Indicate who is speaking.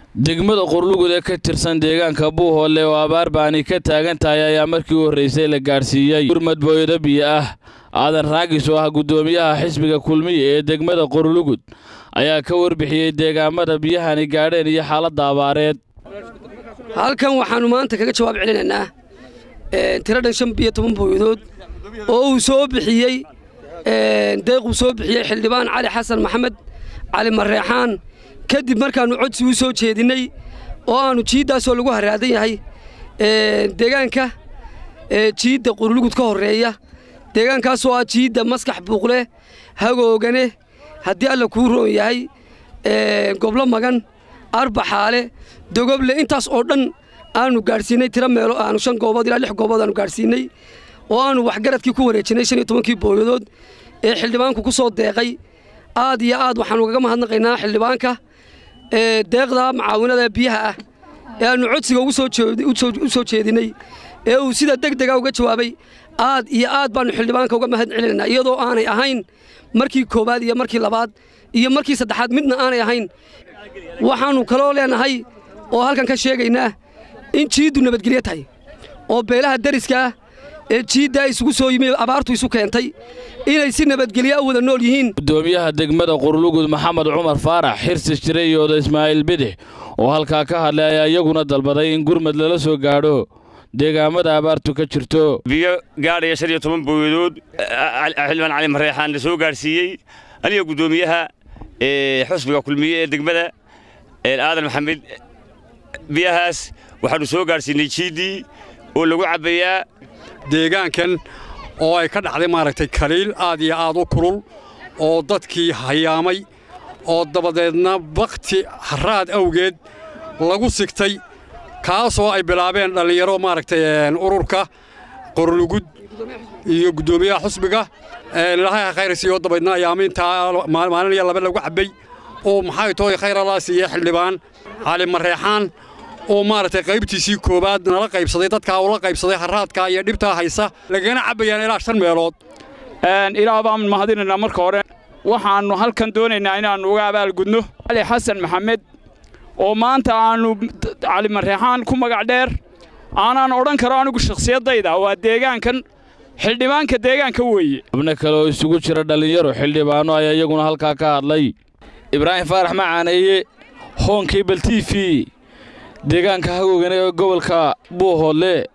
Speaker 1: degmada Qorlugud ee ka tirsan deegaanka Buuhoole oo abaar baani ka taagan tahay ayaa markii u horeysay la gaarsiiyay gurmad booyada biyo ah aadan raagis oo ah gudoomiyaha xisbiga kulmiye ee degmada Qorlugud ayaa ka warbixiyay deegaamada biyahani gaadheen iyo xaaladda abaareed
Speaker 2: halkan waxaanu maanta kaga jawaab celinaynaa tiradan 15 booyadood oo uu soo bixiyay deeq uu soo bixiyay xildhibaan Cali Xasan Maxamed Cali Mareexaan kadib markaanu codsi u soo jeedinay oo aanu jiidaas oo lagu haraadan yahay deegaanka jiida Qorlugud ka horeeya deegaankaas oo jiida maskax buuqle hagoogane haddii alla ku roon yahay goblo magan arbaxaale dogoble intaas oo dhan aanu gaarsiinay tira meelo aanu 5 goobood ilaa 6 goobood aanu gaarsiinay oo aanu wax garadkii ku wareejinay 15 booyadood ee xildhibaanku ku soo deeqay aad iyo aad waxaan uga mahadnaqaynaa xildhibaanka deeqda macaawinada biyaha ah ee aanu codsiga u soo jeedinay ee uu sida degdeg ah uga jawaabay aad iyo aad baanu xildhibaanka uga mahad celinayna iyadoo aanay ahayn markii koobaad iyo markii labaad iyo markii saddexaad midna aanay ahayn waxaanu kaloo leenahay oo halkan ka sheegaynaa in jiidu nabadgelyo tahay oo beelaha dariska ee jiida isugu soo yimid abaartu isu keentay inay si nabadgelyo ah wada nool yihiin
Speaker 1: gudoomiyaha degmada Qorlugud Maxamed Cumar Faarax Xirsi Jiray iyo Ismaaciil Bidix oo halka ka hadlay ayaguna dalbaday in gurmad lala soo gaadho deegaamada abaartu ka jirto
Speaker 3: biyo gaadhay 15 booyadood xildhibaan Cali Mareexaan la soo gaarsiiyay aniga gudoomiyaha xisbiga kulmiye ee degmada aadan maxamed biyahaas waxaanu soo gaarsiinay jiidii oo lagu cabayaa
Speaker 4: deegaankan oo ay ka dhacday maaragtay kaliil aad iyo aad u kulul oo dadkii hayaamay oo dabadeedna waqti haraad awgeed lagu sigtay kaasoo ay bilaabeen dhalinyaro maaragtay ururka Qorlugud iyo gudoomiyaha xisbiga ilaahay khayr siiyo dabadeedna ayaaminta maalin iyo laba lagu cabay oo maxay tooy khayr Allah siiyo xildhibaan Cali Mareexaan oo maartay qaybtiisii koobaad nala qaybsaday dadka uu la qaybsaday haraadka iyo dhibta haysa lagana cabayaan ilaa 5 meelood
Speaker 5: ilaa baan mahadinayna marka hore waxaanu halkan doonaynaa inaanu uga abaal gudno Cali Xasan Maxamed oo maanta aanu Cali Mareexaan ku magac dheer aanan oran karo anigu shakhsiyadayda waa deegaankan xildhibaanka deegaanka weeye
Speaker 1: abna kale oo isugu jira dhalinyaro xildhibaano ayaa iyaguna halka ka hadlay Ibraahim Faarax Macaaneeye Honkey TV deegaanka hagoogane gobolka Buuhoole